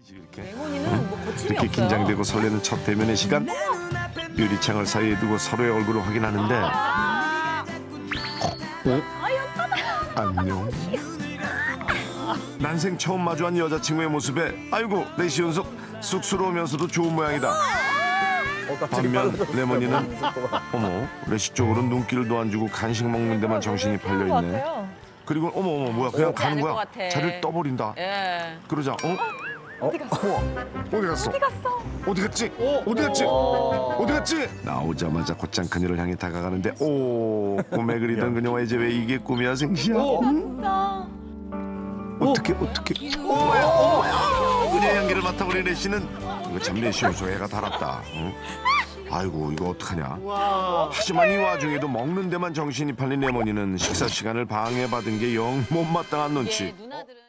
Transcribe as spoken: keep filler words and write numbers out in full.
이렇게 레몬이는 뭐 거침이 이렇게 없어요. 긴장되고 설레는 첫 대면의 시간. 유리창을 사이에 두고 서로의 얼굴을 확인하는데 어? 안녕. 난생 처음 마주한 여자친구의 모습에 아이고 레시 연속 쑥스러우면서도 좋은 모양이다. 반면 레몬이는 어머 레시 쪽으로 눈길도 안 주고 간식 먹는 데만 정신이 팔려 있네. 그리고 어머 어머 뭐야 그냥 오지 가는 않을 거야. 것 같아. 자리를 떠버린다. 예. 그러자 어? 어디 갔어? 우와, 어디 갔어? 어디 갔어? 어디 갔지? 어디 갔지? 어디 갔지? 나오자마자 곧장 그녀를 향해 다가가는데 오 꿈에 그리던 그녀와 이제 왜 이게 꿈이야 생시야? 진짜. 어떻게 어떻게? 어머야 어머야 그녀의 향기를 맡아버린 레시는 이거 참 레시 요소 애가 달았다. 응? 아이고 이거 어떡하냐? 하지만 이 와중에도 먹는 데만 정신이 팔린 레몬이는 식사 시간을 방해받은 게 영 못마땅한 눈치. 예, 누나들은.